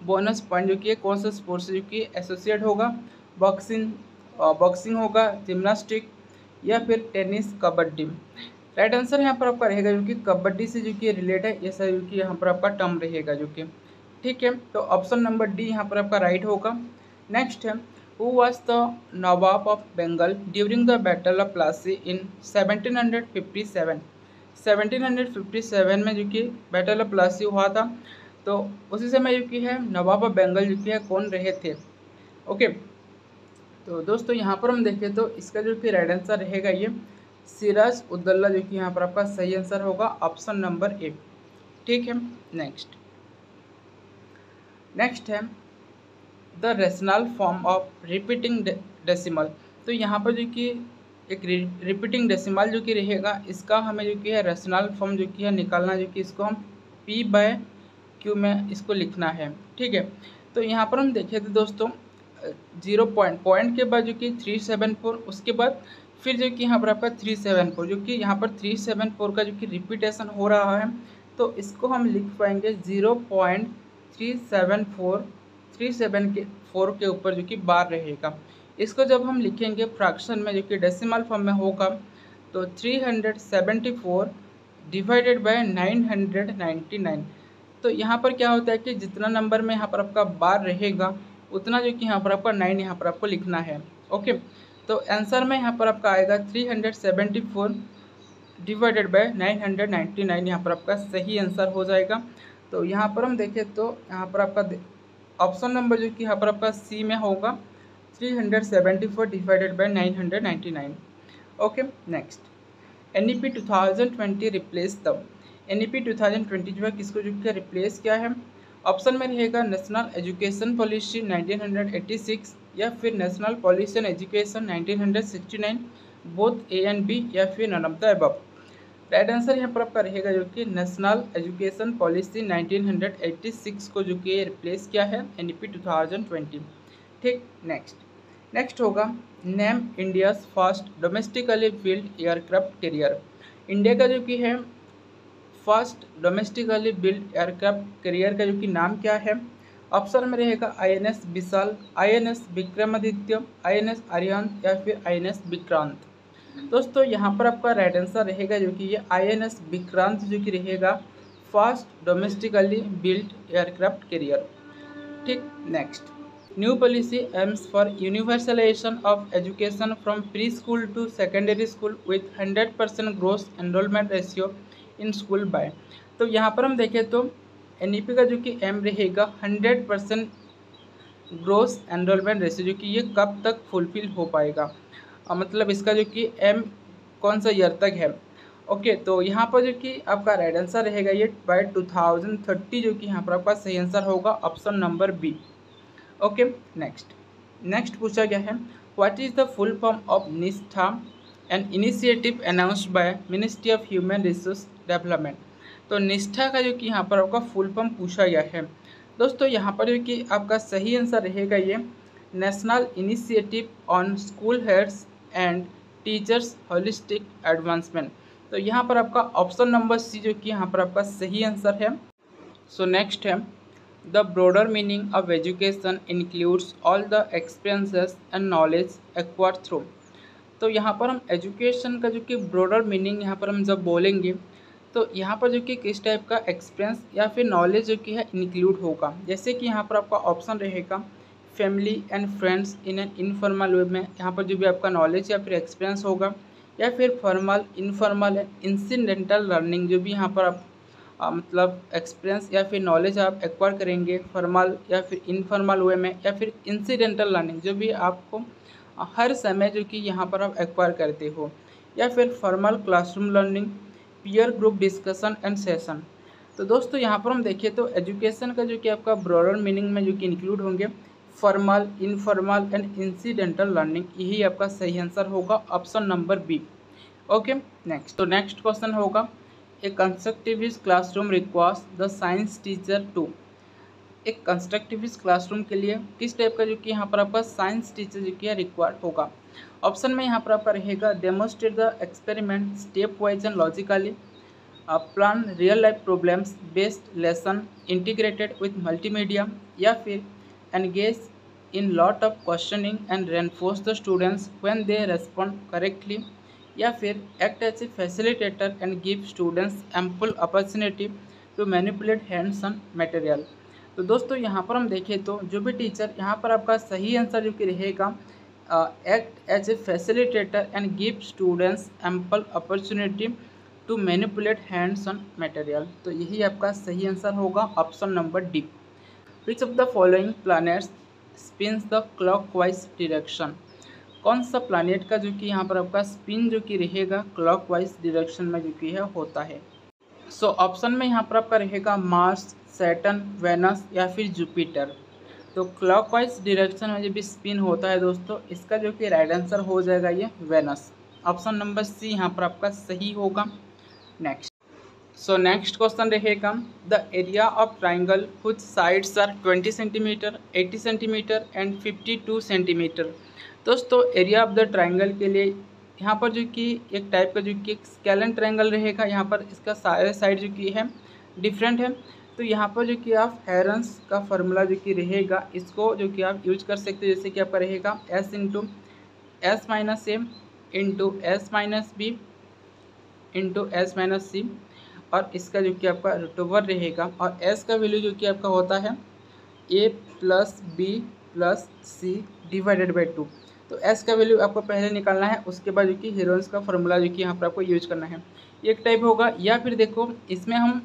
bonus point जो कि है कौन सा स्पोर्ट्स जो कि एसोसिएट होगा, बॉक्सिंग बॉक्सिंग होगा, जिम्नास्टिक या फिर टेनिस, कबड्डी। राइट आंसर यहाँ पर आपका रहेगा जो कि कबड्डी से जो कि रिलेट है, ऐसा जो कि यहाँ पर आपका टर्म रहेगा जो कि ठीक है। तो ऑप्शन नंबर डी यहाँ पर आपका राइट होगा। नेक्स्ट है, who was the nawab of Bengal during the battle of Plassey in seventeen fifty seven. Seventeen fifty seven में जो कि बैटल ऑफ प्लासी हुआ था, तो उसी समय जो कि है नवाब ऑफ बंगाल जो कि है कौन रहे थे। ओके, तो दोस्तों यहाँ पर हम देखें तो इसका जो कि राइट आंसर रहेगा ये सिराज उद्दौला जो कि यहाँ पर आपका सही आंसर होगा ऑप्शन नंबर ए। ठीक है। नेक्स्ट नेक्स्ट है the rational form of repeating decimal. तो यहाँ पर जो कि एक रिपीटिंग डेसिमल जो कि रहेगा, इसका हमें जो कि है रेशनल फॉर्म जो कि है निकालना, जो कि इसको हम पी बाय क्यू में इसको लिखना है। ठीक है। तो यहाँ पर हम देखें तो दोस्तों जीरो पॉइंट पॉइंट के बाद जो कि थ्री सेवन फोर, उसके बाद फिर जो कि यहाँ पर आपका थ्री सेवन फोर, जो कि यहाँ पर थ्री सेवन फोर का जो कि रिपीटेशन हो रहा है, तो इसको हम लिख पाएंगे zero point three seven four three seven के फोर के ऊपर जो कि बार रहेगा। इसको जब हम लिखेंगे फ्रैक्शन में जो कि डेसिमल फॉर्म में होगा, तो three hundred seventy four divided by nine hundred ninety nine. तो यहाँ पर क्या होता है कि जितना नंबर में यहाँ पर आपका बार रहेगा, उतना जो कि यहाँ पर आपका नाइन यहाँ पर आपको लिखना है। ओके, तो आंसर में यहाँ पर आपका आएगा three hundred seventy four divided by nine hundred ninety nine, यहाँ पर आपका सही आंसर हो जाएगा। तो यहाँ पर हम देखें तो यहाँ पर आपका ऑप्शन नंबर जो कि यहाँ पर आपका सी में होगा, three hundred seventy four divided by nine hundred ninety nine. Okay. Next N E P two thousand twenty replace the, N E P two thousand twenty जो है किसको जो कि रिप्लेस किया है। ऑप्शन में रहेगा national education policy nineteen eighty six या फिर national policy and education nineteen sixty nine, both A and B या फिर none of the above. Right answer यहाँ पर आपका रहेगा जो कि national education policy nineteen eighty six को जो कि रिप्लेस किया है N E P two thousand twenty. ठीक। नेक्स्ट नेक्स्ट होगा name India's first domestically build aircraft carrier. India का जो कि है first domestically build aircraft carrier का जो कि नाम क्या है। ऑप्शन में रहेगा I N S Vishal, I N S Vikramaditya, I N S Arihant या फिर आई एन एस विक्रांत। दोस्तों यहाँ पर आपका राइट आंसर रहेगा जो कि ये आई एन एस विक्रांत जो कि रहेगा first domestically build aircraft carrier. ठीक। Next new policy aims for universalization of education from pre school to secondary school with hundred percent gross enrolment ratio in school by. तो यहाँ पर हम देखें तो एन ई पी का जो कि एम रहेगा hundred percent gross enrolment ratio, जो कि ये कब तक फुलफिल हो पाएगा, आ, मतलब इसका जो कि एम कौन सा ईयर तक है। ओके, तो यहाँ पर जो कि आपका राइट आंसर रहेगा ये बाय टू थाउजेंड थर्टी, जो कि यहाँ पर आपका सही आंसर होगा option number B. Okay. Next next पूछा गया है what is the full form of Nishtha, an initiative announced by ministry of human resource development. तो निष्ठा का जो कि यहाँ पर आपका फुल फॉर्म पूछा गया है। दोस्तों यहाँ पर जो कि आपका सही आंसर रहेगा ये national initiative on school heads and teachers holistic advancement. तो यहाँ पर आपका ऑप्शन नंबर सी जो कि यहाँ पर आपका सही आंसर है। सो नेक्स्ट है the broader meaning of education includes all the experiences and knowledge acquired through. तो यहाँ पर हम एजुकेशन का जो कि ब्रॉडर मीनिंग यहाँ पर हम जब बोलेंगे, तो यहाँ पर जो कि किस टाइप का एक्सपीरियंस या फिर नॉलेज जो कि है इंक्लूड होगा। जैसे कि यहाँ पर आपका ऑप्शन रहेगा family and friends in an informal way में, यहाँ पर जो भी आपका नॉलेज या फिर एक्सपीरियंस होगा, या फिर formal, informal and incidental learning, जो भी यहाँ पर आप आ, मतलब एक्सपीरियंस या फिर नॉलेज आप एक्वायर करेंगे फॉर्मल या फिर इनफॉर्मल वे में, या फिर इंसिडेंटल लर्निंग जो भी आपको हर समय जो कि यहाँ पर आप एक्वायर करते हो, या फिर formal classroom learning, peer group discussion and session. तो दोस्तों यहाँ पर हम देखिए तो एजुकेशन का जो कि आपका ब्रॉडर मीनिंग में जो कि इंक्लूड होंगे formal, informal and incidental learning, यही आपका सही आंसर होगा option number B. Okay. Next तो नेक्स्ट क्वेश्चन होगा a constructivist classroom requires the science teacher to. एक कंस्ट्रक्टिविस्ट क्लासरूम के लिए किस टाइप का जो कि यहाँ पर आपका साइंस टीचर जो कि रिक्वायर्ड होगा। ऑप्शन में यहाँ पर आपका रहेगा demonstrate the experiment step wise and logically, plan real life problems based lesson integrated with multimedia, या फिर engage in lot of questioning and reinforce the students when they respond correctly, या फिर act as a facilitator and give students ample opportunity to manipulate hands on material. तो दोस्तों यहाँ पर हम देखें तो जो भी टीचर यहाँ पर आपका सही आंसर जो कि रहेगा act as a facilitator and give students ample opportunity to manipulate hands on material. तो यही आपका सही आंसर होगा option number D. Which of the following planets spins the clockwise direction. कौन सा प्लैनेट का जो कि यहाँ पर आपका स्पिन जो कि रहेगा क्लॉकवाइज डायरेक्शन में जो कि है होता है। सो ऑप्शन में यहाँ पर आपका रहेगा मार्स, सैटर्न, वेनस या फिर जुपिटर। तो क्लॉकवाइज डायरेक्शन में जो भी स्पिन होता है दोस्तों, इसका जो कि राइट आंसर हो जाएगा ये वेनस। ऑप्शन नंबर सी यहाँ पर आपका सही होगा। नेक्स्ट, सो नेक्स्ट क्वेश्चन रहेगा the area of triangle which sides are twenty centimetre, eighty centimetre and fifty two centimetre. दोस्तों एरिया ऑफ द ट्राइंगल के लिए यहाँ पर जो कि एक टाइप का जो कि एक स्केलन ट्राइंगल रहेगा, यहाँ पर इसका सारे साइड जो कि है डिफरेंट है। तो यहाँ पर जो कि आप हेरन्स का फार्मूला जो कि रहेगा इसको जो कि आप यूज कर सकते हो, जैसे कि आपका रहेगा S into S minus A into S minus B into S minus C, और इसका जो कि आपका रूट ओवर रहेगा, और एस का वैल्यू जो कि आपका होता है A plus B plus C divided by two. तो एस का वैल्यू आपको पहले निकालना है, उसके बाद जो कि हेरोन्स का फार्मूला जो कि यहाँ पर आपको यूज करना है, एक टाइप होगा। या फिर देखो इसमें हम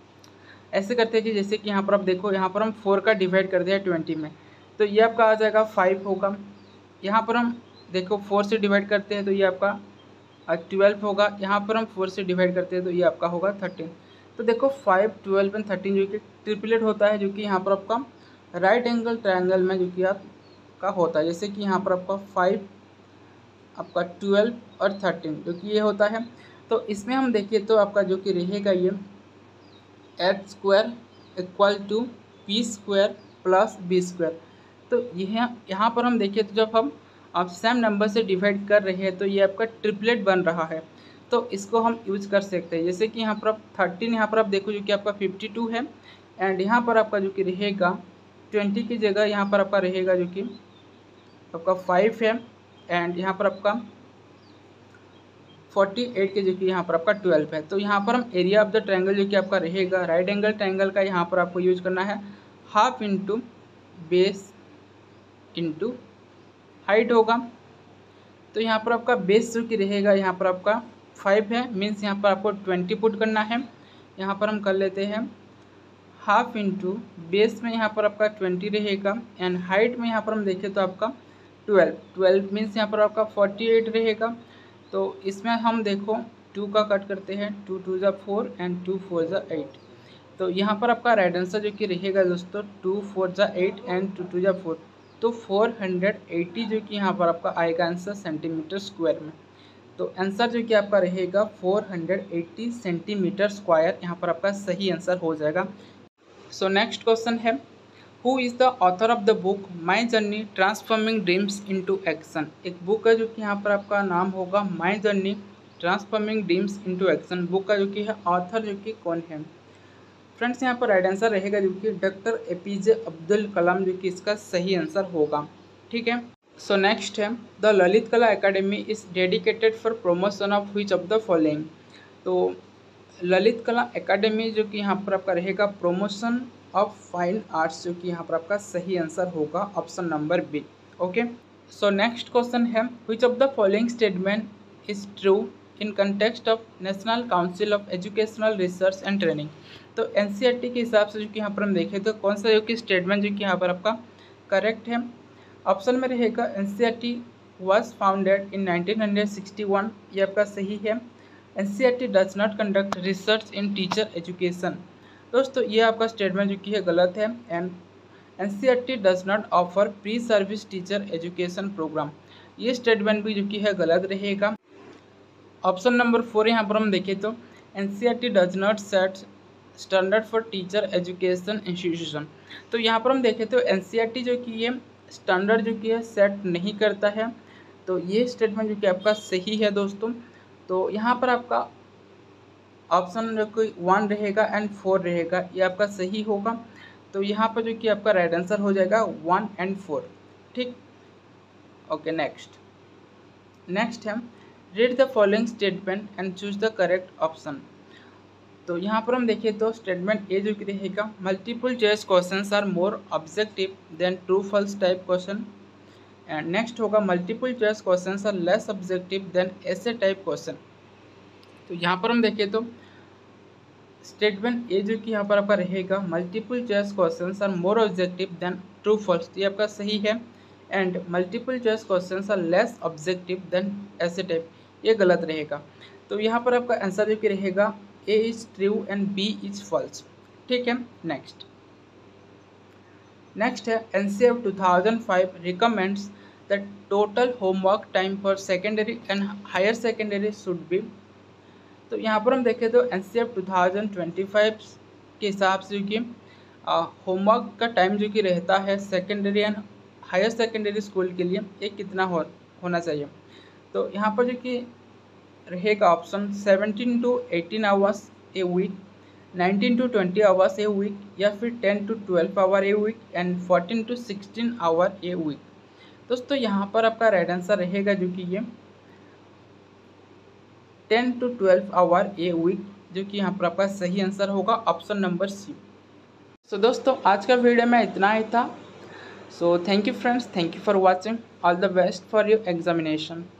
ऐसे करते हैं कि जैसे कि यहाँ पर आप देखो, यहाँ पर हम फोर का डिवाइड करते हैं ट्वेंटी में, तो ये आपका आ जाएगा फाइव होगा। यहाँ पर हम देखो फोर से डिवाइड करते हैं तो ये आपका ट्वेल्व होगा। यहाँ पर हम फोर से डिवाइड करते हैं तो ये आपका होगा थर्टीन। तो देखो फाइव, ट्वेल्व एंड थर्टीन जो कि ट्रिपलेट होता है, जो कि यहाँ पर आपका राइट एंगल ट्रायंगल में जो कि आपका होता है। जैसे कि यहाँ पर आपका फाइव, आपका ट्वेल्व और थर्टीन जो कि ये होता है। तो इसमें हम देखिए तो आपका जो कि रहेगा ये H square equal to P square plus B square. तो यह यहाँ पर हम देखिए तो जब हम आप सेम नंबर से डिवाइड कर रहे हैं तो ये आपका ट्रिपलेट बन रहा है, तो इसको हम यूज कर सकते हैं। जैसे कि यहाँ पर आप थर्टीन, यहाँ पर आप देखो जो कि आपका फिफ्टी टू है, एंड यहाँ पर आपका जो कि रहेगा ट्वेंटी की जगह यहाँ पर आपका रहेगा जो कि आपका फाइव है, एंड यहाँ पर आपका फोर्टी एट के जो कि यहाँ पर आपका ट्वेल्व है। तो यहाँ पर हम एरिया ऑफ द ट्रायंगल जो कि आपका रहेगा राइट एंगल ट्रायंगल का, यहाँ पर आपको यूज करना है half into base into height होगा। तो यहाँ पर आपका बेस जो कि रहेगा यहाँ पर आपका फाइव है, मीन्स यहाँ पर आपको ट्वेंटी पुट करना है। यहाँ पर हम कर लेते हैं हाफ इंटू बेस में यहाँ पर आपका ट्वेंटी रहेगा, एंड हाइट में यहाँ पर हम देखें तो आपका ट्वेल्व, ट्वेल्व मीन्स यहाँ पर आपका फोर्टी एट रहेगा। तो इसमें हम देखो टू का कट करते हैं, टू टू ज़ा फोर एंड टू फोर ज़ा एट। तो यहाँ पर आपका राइट आंसर जो कि रहेगा दोस्तों टू फोर ज़ा एट एंड टू टू ज़ा फोर, तो फोर हंड्रेड एटी जो कि यहाँ पर आपका आएगा आंसर सेंटीमीटर स्क्वायर में। तो आंसर जो कि आपका रहेगा four hundred eighty centimetre square, यहाँ पर आपका सही आंसर हो जाएगा। सो नेक्स्ट क्वेश्चन है who is the author of the book my journey transforming dreams into action. एक बुक है जो कि यहाँ पर आपका नाम होगा my journey transforming dreams into action. Book का जो कि है ऑथर जो कि कौन है फ्रेंड्स, यहाँ पर राइट आंसर रहेगा जो कि doctor A P J Abdul Kalam, जो कि इसका सही आंसर होगा। ठीक है, सो नेक्स्ट है the Lalit Kala academy is dedicated for promotion of which of the following. तो ललित कला एकेडमी जो कि यहाँ पर आपका रहेगा प्रमोशन ऑफ फाइन आर्ट्स, जो कि यहाँ पर आपका सही आंसर होगा option number B. Okay, so next question है which of the following statement is true in context of national council of educational research and training. तो N C E R T के हिसाब से जो कि यहाँ पर हम देखें तो कौन सा जो कि स्टेटमेंट जो कि यहाँ पर आपका करेक्ट है। ऑप्शन में रहेगा N C E R T was founded in nineteen sixty one, ये आपका सही है। N C E R T does not conduct research in teacher education, दोस्तों ये आपका स्टेटमेंट जो कि है गलत है। And N C E R T does not offer pre service teacher education program, ये स्टेटमेंट भी जो कि है गलत रहेगा। ऑप्शन नंबर फोर यहाँ पर हम देखें तो N C E R T does not set standard for teacher education institution. तो यहाँ पर हम देखें तो N C E R T जो कि ये स्टैंडर्ड जो कि है सेट नहीं करता है, तो ये स्टेटमेंट जो कि आपका सही है दोस्तों। तो यहाँ पर आपका ऑप्शन जो कि वन रहेगा एंड फोर रहेगा, ये आपका सही होगा। तो यहाँ पर जो कि आपका राइट आंसर हो जाएगा वन एंड फोर। ठीक, ओके। नेक्स्ट नेक्स्ट है read the following statement and choose the correct option. तो यहाँ पर हम देखिए तो स्टेटमेंट ए जो कि रहेगा multiple choice questions are more objective than true false type question. And next होगा multiple choice questions are less objective than essay type question. तो यहाँ पर हम देखिए तो स्टेटमेंट ए जो कि यहाँ पर आपका रहेगा multiple choice questions are more objective than true false, ये आपका सही है। And multiple choice questions are less objective than essay type, ये गलत रहेगा। तो यहाँ पर आपका आंसर जो कि रहेगा A is true and B is false. ठीक है। नेक्स्ट नेक्स्ट है N C F two thousand five recommends that total homework time for secondary and higher secondary should be. तो यहाँ पर हम देखें तो N C F two thousand twenty five के हिसाब से जो कि होमवर्क का टाइम जो कि रहता है secondary and higher secondary school के लिए ये कितना हो होना चाहिए। तो यहाँ पर जो कि रहेगा option seventeen to eighteen hours a week, nineteen to twenty hours a week, या फिर ten to twelve hour a week and fourteen to sixteen hour a week. दोस्तों यहाँ पर आपका राइट आंसर रहेगा जो कि ये ten to twelve hour a week, जो कि यहाँ पर आपका सही आंसर होगा ऑप्शन नंबर सी। सो दोस्तों आज का वीडियो में इतना ही था। So thank you friends, thank you for watching, all the best for your examination.